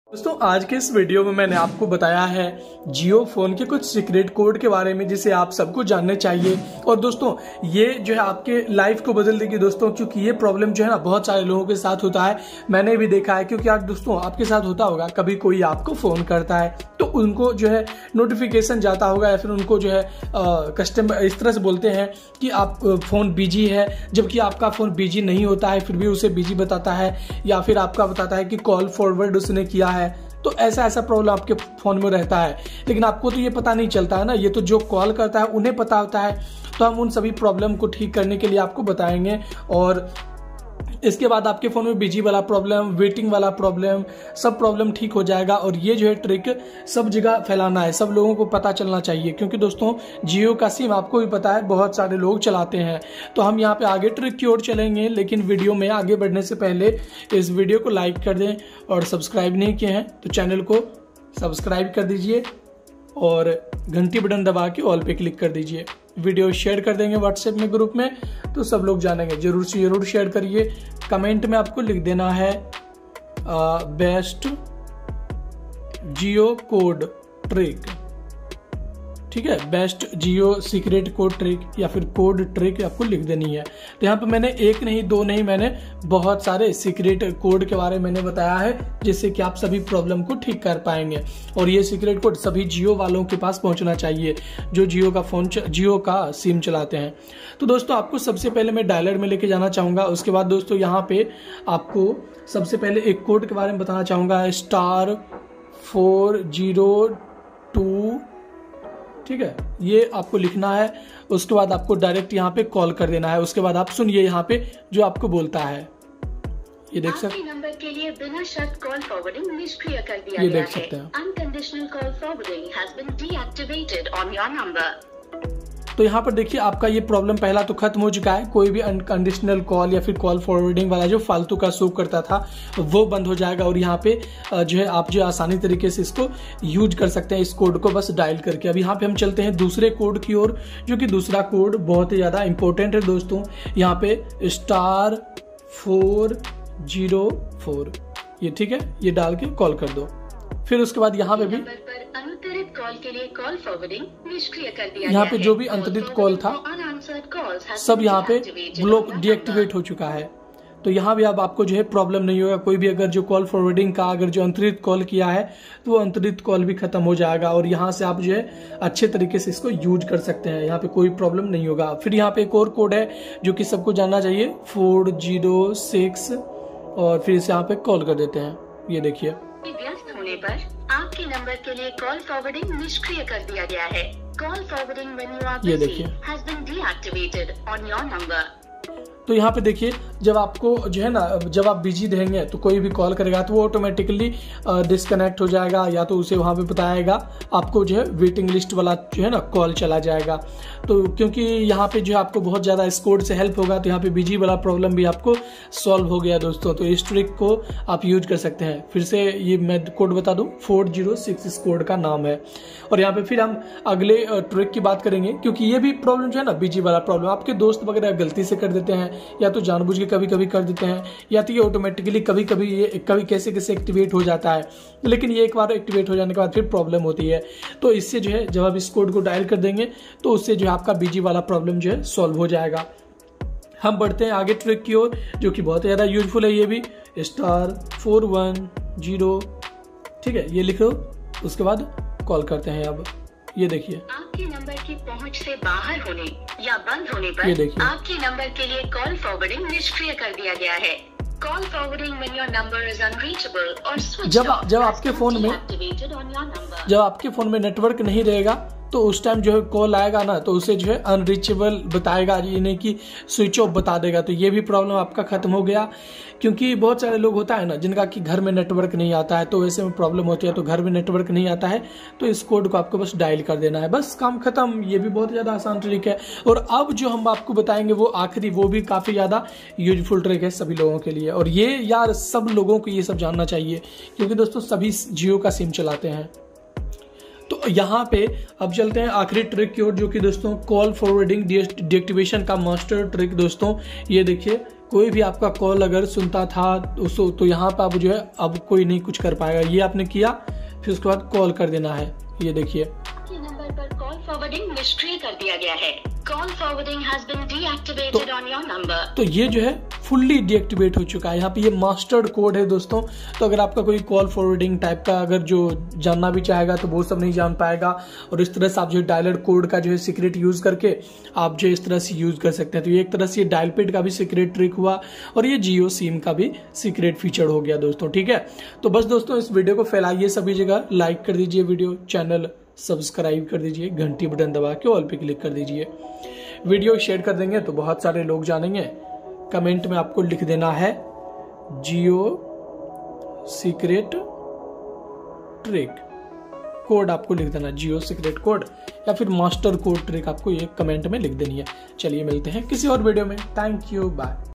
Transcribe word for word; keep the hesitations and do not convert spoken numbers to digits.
दोस्तों आज के इस वीडियो में मैंने आपको बताया है जियो फोन के कुछ सीक्रेट कोड के बारे में जिसे आप सबको जानने चाहिए। और दोस्तों ये जो है आपके लाइफ को बदल देगी दोस्तों, क्योंकि ये प्रॉब्लम जो है ना बहुत सारे लोगों के साथ होता है, मैंने भी देखा है। क्योंकि आज दोस्तों आपके साथ होता होगा, कभी कोई आपको फोन करता है तो उनको जो है नोटिफिकेशन जाता होगा या फिर उनको जो है कस्टमर इस तरह से बोलते हैं कि आप फोन बिजी है, जबकि आपका फोन बिजी नहीं होता है, फिर भी उसे बिजी बताता है या फिर आपका बताता है कि कॉल फॉरवर्ड उसने किया है। तो ऐसा ऐसा प्रॉब्लम आपके फोन में रहता है, लेकिन आपको तो ये पता नहीं चलता है ना, ये तो जो कॉल करता है उन्हें पता होता है। तो हम उन सभी प्रॉब्लम को ठीक करने के लिए आपको बताएंगे। और इसके बाद आपके फोन में बिजी वाला प्रॉब्लम, वेटिंग वाला प्रॉब्लम, सब प्रॉब्लम ठीक हो जाएगा। और ये जो है ट्रिक सब जगह फैलाना है, सब लोगों को पता चलना चाहिए। क्योंकि दोस्तों जियो का सिम आपको भी पता है बहुत सारे लोग चलाते हैं। तो हम यहाँ पे आगे ट्रिक की ओर चलेंगे, लेकिन वीडियो में आगे बढ़ने से पहले इस वीडियो को लाइक कर दें और सब्सक्राइब नहीं किए हैं तो चैनल को सब्सक्राइब कर दीजिए और घंटी बटन दबा के ऑल पे क्लिक कर दीजिए। वीडियो शेयर कर देंगे व्हाट्सएप में, ग्रुप में, तो सब लोग जानेंगे। जरूर से जरूर शेयर करिए। कमेंट में आपको लिख देना है बेस्ट जियो कोड ट्रिक, ठीक है, best Jio secret code trick या फिर कोड ट्रिक आपको लिख देनी है। तो यहाँ पे मैंने एक नहीं दो नहीं, मैंने बहुत सारे सीक्रेट कोड के बारे में मैंने बताया है, जिससे कि आप सभी प्रॉब्लम को ठीक कर पाएंगे। और ये सीक्रेट कोड सभी जियो वालों के पास पहुंचना चाहिए जो जियो का फोन जियो का सिम चलाते हैं। तो दोस्तों आपको सबसे पहले मैं डायलर में लेके जाना चाहूंगा। उसके बाद दोस्तों यहाँ पे आपको सबसे पहले एक कोड के बारे में बताना चाहूंगा, स्टार फोर जीरो टू, ठीक है, ये आपको लिखना है। उसके बाद आपको डायरेक्ट यहाँ पे कॉल कर देना है। उसके बाद आप सुनिए यहाँ पे जो आपको बोलता है, ये देख सकते हैं, नंबर के लिए बिना शर्त कॉल फॉरवर्डिंग निष्क्रिय कर दिया ये गया देख सकते हैं। Unconditional call forwarding has been deactivated on your number. तो यहाँ पर देखिए आपका ये प्रॉब्लम पहला तो खत्म हो चुका है। कोई भी अनकंडीशनल कॉल या फिर कॉल फॉरवर्डिंग वाला जो फालतू का शो करता था वो बंद हो जाएगा। और यहाँ पे जो है आप जो आसानी तरीके से इसको यूज कर सकते हैं, इस कोड को बस डायल करके। अब यहाँ पे हम चलते हैं दूसरे कोड की ओर, जो कि दूसरा कोड बहुत ही ज्यादा इंपॉर्टेंट है दोस्तों। यहाँ पे स्टार फोर जीरो फोर, ये ठीक है, ये डाल के कॉल कर दो। फिर उसके बाद यहाँ पे भी अनुत्तरित कॉल के लिए कॉल फॉरवर्डिंग निष्क्रिय कर दिया। यहाँ पे जो भी अंतरित कॉल था सब यहाँ पे ब्लॉक डीएक्टिवेट हो चुका है। तो यहाँ भी अब आपको जो है प्रॉब्लम नहीं होगा। कोई भी अगर जो कॉल फॉरवर्डिंग का अगर जो अंतरित कॉल किया है तो वो अंतरित कॉल भी खत्म हो जाएगा। और यहाँ से आप जो है अच्छे तरीके से इसको यूज कर सकते हैं, यहाँ पे कोई प्रॉब्लम नहीं होगा। फिर यहाँ पे एक और कोड है जो कि सबको जानना चाहिए, फोर जीरो सिक्स, और फिर इसे यहाँ पे कॉल कर देते हैं। ये देखिए व्यस्त होने पर आपके नंबर के लिए कॉल फॉरवर्डिंग निष्क्रिय कर दिया गया है। Call forwarding when you are busy has been deactivated on your number. तो यहाँ पे देखिए जब आपको जो है ना, जब आप बिजी रहेंगे तो कोई भी कॉल करेगा तो वो ऑटोमेटिकली डिस्कनेक्ट हो जाएगा, या तो उसे वहाँ पे बताएगा आपको जो है वेटिंग लिस्ट वाला जो है ना कॉल चला जाएगा। तो क्योंकि यहाँ पे जो है आपको बहुत ज़्यादा इस कोड से हेल्प होगा, तो यहाँ पे बिजी वाला प्रॉब्लम भी आपको सॉल्व हो गया दोस्तों। तो इस ट्रिक को आप यूज कर सकते हैं। फिर से ये मैं कोड बता दूँ, फोर जीरो सिक्स इस कोड का नाम है। और यहाँ पे फिर हम अगले ट्रिक की बात करेंगे, क्योंकि ये भी प्रॉब्लम जो है ना बिजी वाला प्रॉब्लम आपके दोस्त वगैरह गलती से कर देते हैं, या तो जानबूझ के कभी कभी कर देते हैं, या तो ये ऑटोमेटिकली कभी कभी ये कभी कैसे कैसे एक्टिवेट हो जाता है। लेकिन ये एक बार एक्टिवेट हो जाने के बाद फिर प्रॉब्लम होती है। तो इससे जो है जब आप इस कोड को डायल कर देंगे तो उससे जो है आपका बिजी वाला प्रॉब्लम जो है सॉल्व हो जाएगा। हम बढ़ते हैं आगे ट्रिक की ओर, जो कि बहुत ज्यादा यूजफुल है। ये भी स्टार फोर वन जीरो, ठीक है, ये लिखो। उसके बाद कॉल करते हैं। अब ये देखिए आपके नंबर की पहुंच से बाहर होने या बंद होने पर ये देखिए आपके नंबर के लिए कॉल फॉरवर्डिंग निष्क्रिय कर दिया गया है। Call forwarding when your number is unreachable और स्विच जब जब आपके फोन में जब आपके फोन में नेटवर्क नहीं रहेगा तो उस टाइम जो है कॉल आएगा ना, तो उसे जो है अनरीचेबल बताएगा, ये नहीं कि स्विच ऑफ बता देगा। तो ये भी प्रॉब्लम आपका खत्म हो गया। क्योंकि बहुत सारे लोग होता है ना जिनका कि घर में नेटवर्क नहीं आता है, तो वैसे में प्रॉब्लम होती है। तो घर में नेटवर्क नहीं आता है तो इस कोड को आपको बस डायल कर देना है, बस काम खत्म। ये भी बहुत ज्यादा आसान ट्रिक है। और अब जो हम आपको बताएंगे वो आखिरी, वो भी काफी ज्यादा यूजफुल ट्रिक है सभी लोगों के लिए। और ये यार सब लोगों को ये सब जानना चाहिए, क्योंकि दोस्तों सभी जियो का सिम चलाते हैं। तो यहाँ पे अब चलते हैं आखिरी ट्रिक की ओर, जो कि दोस्तों कॉल फॉरवर्डिंग डीएक्टिवेशन का मास्टर ट्रिक। दोस्तों ये देखिए कोई भी आपका कॉल अगर सुनता था उसको, तो यहाँ पे आप जो है अब कोई नहीं कुछ कर पाएगा। ये आपने किया, फिर उसके बाद कॉल कर देना है। ये देखिए आपके नंबर पर कॉल फॉरवर्डिंग निष्क्रिय कर दिया गया है। Call forwarding has been deactivated on your number. तो ये जो है फुल्ली डीएक्टिवेट हो चुका है। यहाँ पे ये मास्टर्ड कोड है दोस्तों। तो अगर आपका कोई कॉल फॉरवर्डिंग टाइप का अगर जो जानना भी चाहेगा तो वो सब नहीं जान पाएगा, और इस तरह से आप जो डायलर कोड का जो है सीक्रेट यूज करके आप जो इस तरह से यूज कर सकते हैं। तो ये एक तरह से ये डायल पेड का भी सीक्रेट ट्रिक हुआ, और ये जियो सिम का भी सीक्रेट फीचर हो गया दोस्तों। ठीक है, तो बस दोस्तों इस वीडियो को फैलाइए सभी जगह, लाइक कर दीजिए वीडियो, चैनल सब्सक्राइब कर दीजिए, घंटी बटन दबा के ऑल पे क्लिक कर दीजिए। वीडियो शेयर कर देंगे तो बहुत सारे लोग जानेंगे। कमेंट में आपको लिख देना है जियो सीक्रेट ट्रिक कोड, आपको लिख देना जियो सीक्रेट कोड या फिर मास्टर कोड ट्रिक, आपको ये कमेंट में लिख देनी है। चलिए मिलते हैं किसी और वीडियो में। Thank you, bye.